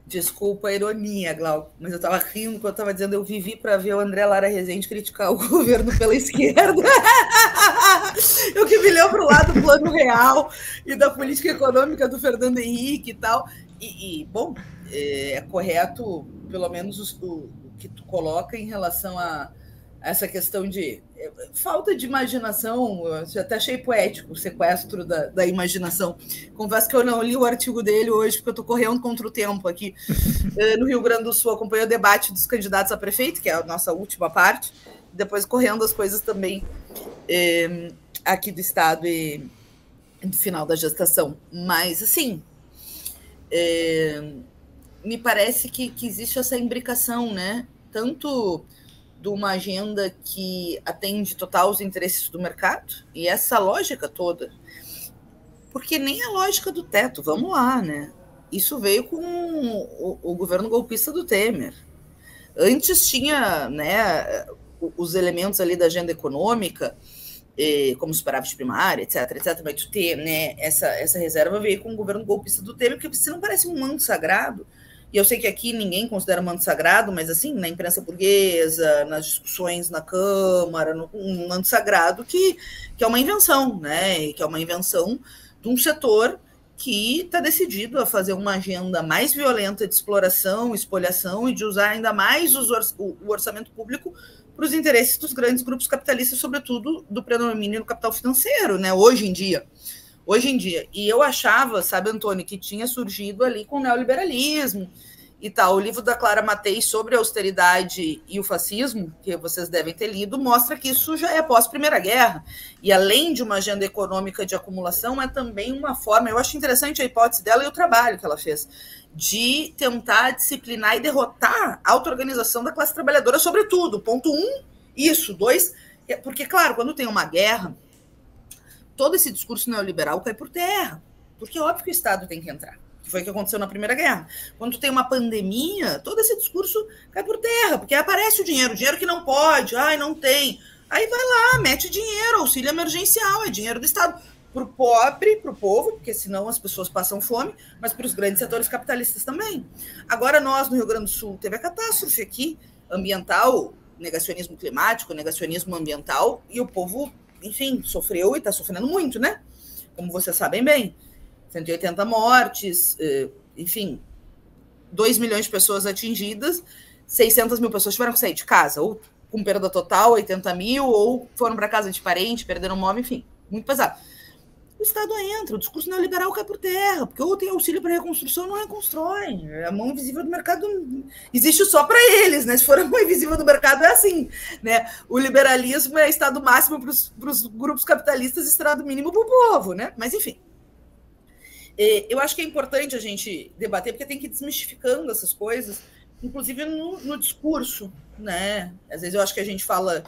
Desculpa a ironia, Glauco, mas eu estava rindo quando eu estava dizendo eu vivi para ver o André Lara Rezende criticar o governo pela esquerda. Eu que me lembro lá do plano real e da política econômica do Fernando Henrique e tal. Bom, é correto, pelo menos o que tu coloca em relação a essa questão de falta de imaginação. Eu até achei poético o sequestro da imaginação. Confesso que eu não li o artigo dele hoje, porque eu estou correndo contra o tempo aqui. No Rio Grande do Sul, acompanhei o debate dos candidatos a prefeito, que é a nossa última parte, depois correndo as coisas também aqui do estado e no final da gestação. Mas, assim, me parece que existe essa imbricação, né? Tanto de uma agenda que atende total os interesses do mercado, e essa lógica toda, porque nem a lógica do teto, vamos lá, né? Isso veio com o governo golpista do Temer. Antes tinha, né, os elementos ali da agenda econômica, como superávit primário, etc, mas tu ter, né, essa reserva veio com o governo golpista do Temer, porque você não parece um manto sagrado. E eu sei que aqui ninguém considera manto sagrado, mas assim, na imprensa burguesa, nas discussões na Câmara, um manto sagrado que é uma invenção, né? Que é uma invenção de um setor que está decidido a fazer uma agenda mais violenta de exploração, espoliação e de usar ainda mais o orçamento público para os interesses dos grandes grupos capitalistas, sobretudo do predomínio no capital financeiro, né? Hoje em dia. E eu achava, sabe, Antônio, que tinha surgido ali com o neoliberalismo e tal. O livro da Clara Matei sobre a austeridade e o fascismo, que vocês devem ter lido, mostra que isso já é pós-Primeira Guerra. E além de uma agenda econômica de acumulação, é também uma forma, eu acho interessante a hipótese dela e o trabalho que ela fez, de tentar disciplinar e derrotar a auto-organização da classe trabalhadora, sobretudo. Ponto 1, isso. 2, porque, claro, quando tem uma guerra, todo esse discurso neoliberal cai por terra, porque é óbvio que o Estado tem que entrar, que foi o que aconteceu na Primeira Guerra. Quando tem uma pandemia, todo esse discurso cai por terra, porque aparece o dinheiro que não pode, não tem. Aí vai lá, mete dinheiro, auxílio emergencial, é dinheiro do Estado. Para o pobre, para o povo, porque senão as pessoas passam fome, mas para os grandes setores capitalistas também. Agora nós, no Rio Grande do Sul, teve a catástrofe aqui, ambiental, negacionismo climático, negacionismo ambiental, e o povo, enfim, sofreu e está sofrendo muito, né? Como vocês sabem bem. 180 mortes, enfim, 2 milhões de pessoas atingidas, 600 mil pessoas tiveram que sair de casa, ou com perda total, 80 mil, ou foram para casa de parente, perderam móvel, enfim, muito pesado. O Estado entra, o discurso neoliberal cai por terra, porque ou tem auxílio para reconstrução, não reconstrói. A mão invisível do mercado existe só para eles, né? Se for a mão invisível do mercado, é assim, né? O liberalismo é Estado máximo para os grupos capitalistas e Estado mínimo para o povo, né? Mas, enfim. Eu acho que é importante a gente debater, porque tem que ir desmistificando essas coisas, inclusive no discurso, né? Às vezes eu acho que a gente fala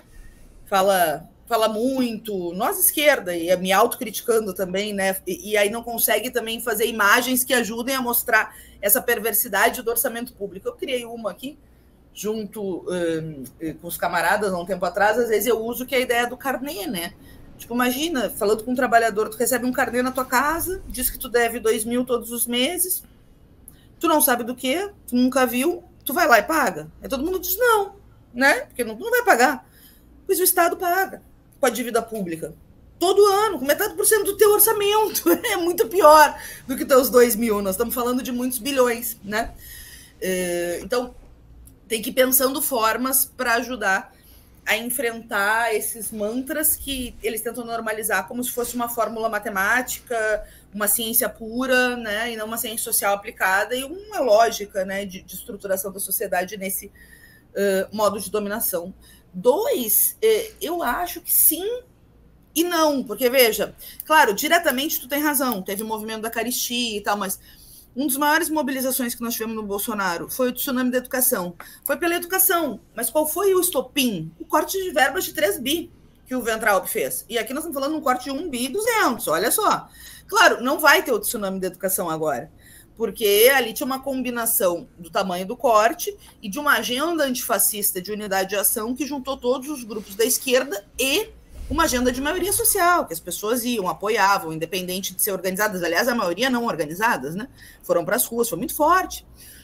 muito, nós esquerda, e me autocriticando também, né? E aí não consegue também fazer imagens que ajudem a mostrar essa perversidade do orçamento público. Eu criei uma aqui, junto com os camaradas há um tempo atrás, às vezes eu uso que é a ideia do carnê, né? Tipo, imagina, falando com um trabalhador, tu recebe um carnê na tua casa, diz que tu deve 2 mil todos os meses, tu não sabe do que, tu nunca viu, tu vai lá e paga. Aí todo mundo diz não, né? Porque não vai pagar. Pois o Estado paga com a dívida pública. Todo ano, com metade por cento do teu orçamento. É muito pior do que teus 2 mil. Nós estamos falando de muitos bilhões, né? Então, tem que ir pensando formas para ajudar a enfrentar esses mantras que eles tentam normalizar como se fosse uma fórmula matemática, uma ciência pura, né? E não uma ciência social aplicada e uma lógica, né, de estruturação da sociedade nesse modo de dominação. 2, eu acho que sim e não, porque, veja, claro, diretamente tu tem razão, teve o movimento da caristia e tal, mas uma das maiores mobilizações que nós tivemos no Bolsonaro foi o tsunami da educação. Foi pela educação, mas qual foi o estopim? O corte de verbas de 3 bi que o Weintraub fez. E aqui nós estamos falando de um corte de 1 bi 200, olha só. Claro, não vai ter o tsunami da educação agora, porque ali tinha uma combinação do tamanho do corte e de uma agenda antifascista de unidade de ação que juntou todos os grupos da esquerda e uma agenda de maioria social, que as pessoas iam, apoiavam, independente de ser organizadas. Aliás, a maioria não organizadas, né? Foram para as ruas, foi muito forte.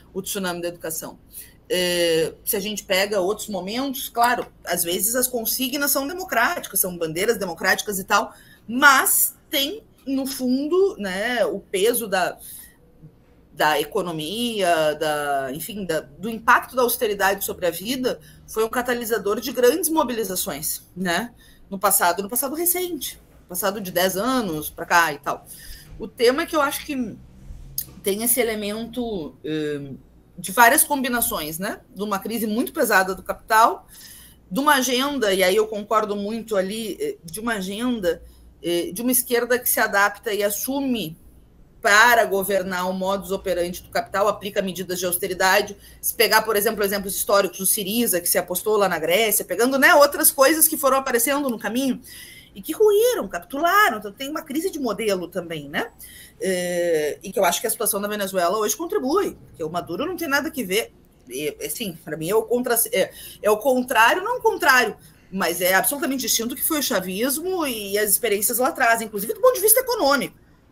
o tsunami da educação. Se a gente pega outros momentos, claro, às vezes as consignas são democráticas, são bandeiras democráticas e tal, mas tem, no fundo, né, o peso da economia, enfim, do impacto da austeridade sobre a vida, foi um catalisador de grandes mobilizações, né? No passado recente, passado de 10 anos para cá e tal. O tema é que eu acho que tem esse elemento de várias combinações, né? De uma crise muito pesada do capital, de uma agenda, e aí eu concordo muito ali, de uma agenda de uma esquerda que se adapta e assume para governar o modus operandi do capital, aplica medidas de austeridade. Se pegar, por exemplo, exemplos históricos, o Syriza, que se apostou lá na Grécia, pegando, né, outras coisas que foram aparecendo no caminho e que ruíram, capitularam. Então, tem uma crise de modelo também, né? E que eu acho que a situação da Venezuela hoje contribui, porque o Maduro não tem nada que ver. Assim, para mim, é o contrário, não o contrário, mas é absolutamente distinto que foi o chavismo e as experiências lá atrás, inclusive do ponto de vista econômico.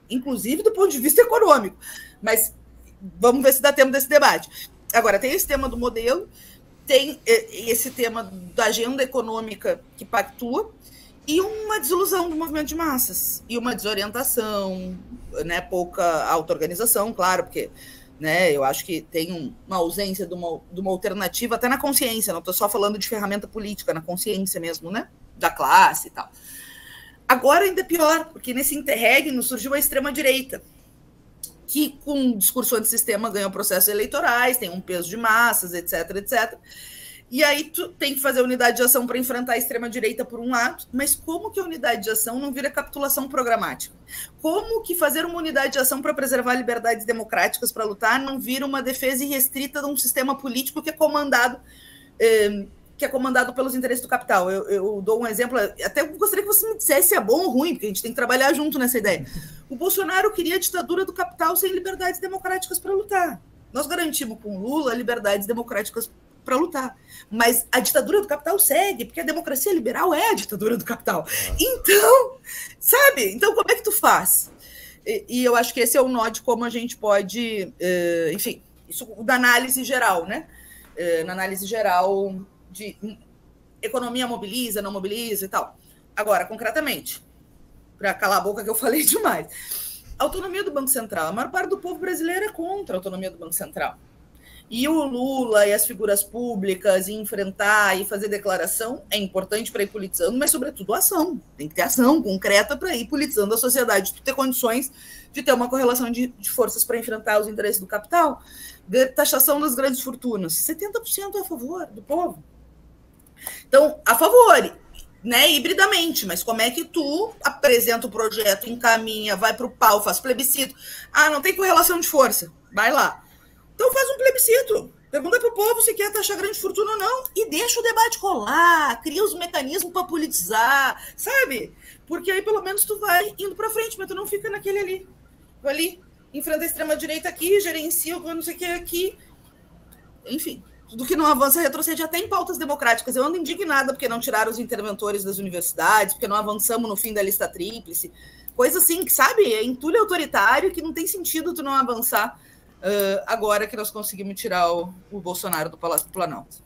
Mas vamos ver se dá tempo desse debate. Agora, tem esse tema do modelo, tem esse tema da agenda econômica que pactua e uma desilusão do movimento de massas e uma desorientação, né, pouca auto-organização, claro, porque, né, eu acho que tem uma ausência de uma alternativa até na consciência, não estou só falando de ferramenta política, na consciência mesmo, né, da classe e tal. Agora ainda é pior, porque nesse interregno surgiu a extrema-direita, que com um discurso antissistema ganhou processos eleitorais, tem um peso de massas, etc, etc. E aí tu tem que fazer unidade de ação para enfrentar a extrema-direita por um lado, mas como que a unidade de ação não vira capitulação programática? Como que fazer uma unidade de ação para preservar liberdades democráticas para lutar não vira uma defesa irrestrita de um sistema político que é comandado pelos interesses do capital? Eu dou um exemplo, até gostaria que você me dissesse se é bom ou ruim, porque a gente tem que trabalhar junto nessa ideia. O Bolsonaro queria a ditadura do capital sem liberdades democráticas para lutar. Nós garantimos com o Lula liberdades democráticas para lutar. Mas a ditadura do capital segue, porque a democracia liberal é a ditadura do capital. Então, sabe? Então, como é que tu faz? E eu acho que esse é o nó de como a gente pode... enfim, isso da análise geral, né? Na análise geral de economia mobiliza, não mobiliza e tal. Agora, concretamente, para calar a boca que eu falei demais, a autonomia do Banco Central. A maior parte do povo brasileiro é contra a autonomia do Banco Central. E o Lula e as figuras públicas, e enfrentar e fazer declaração é importante para ir politizando, mas, sobretudo, ação. Tem que ter ação concreta para ir politizando a sociedade, para ter condições de ter uma correlação de forças para enfrentar os interesses do capital. Taxação das grandes fortunas. 70% é a favor do povo. Então, a favor, né, hibridamente, mas como é que tu apresenta o projeto, encaminha, vai para o pau, faz plebiscito? Ah, não tem correlação de força. Vai lá. Então faz um plebiscito, pergunta para o povo se quer taxar grande fortuna ou não e deixa o debate rolar, cria os mecanismos para politizar, sabe? Porque aí pelo menos tu vai indo para frente, mas tu não fica naquele ali. Tu ali, enfrenta a extrema-direita aqui, gerencia o não sei o que aqui. Enfim, tudo que não avança retrocede até em pautas democráticas. Eu ando indignada porque não tiraram os interventores das universidades, porque não avançamos no fim da lista tríplice. Coisa assim, que sabe, é entulho autoritário que não tem sentido tu não avançar agora que nós conseguimos tirar o Bolsonaro do Palácio do Planalto.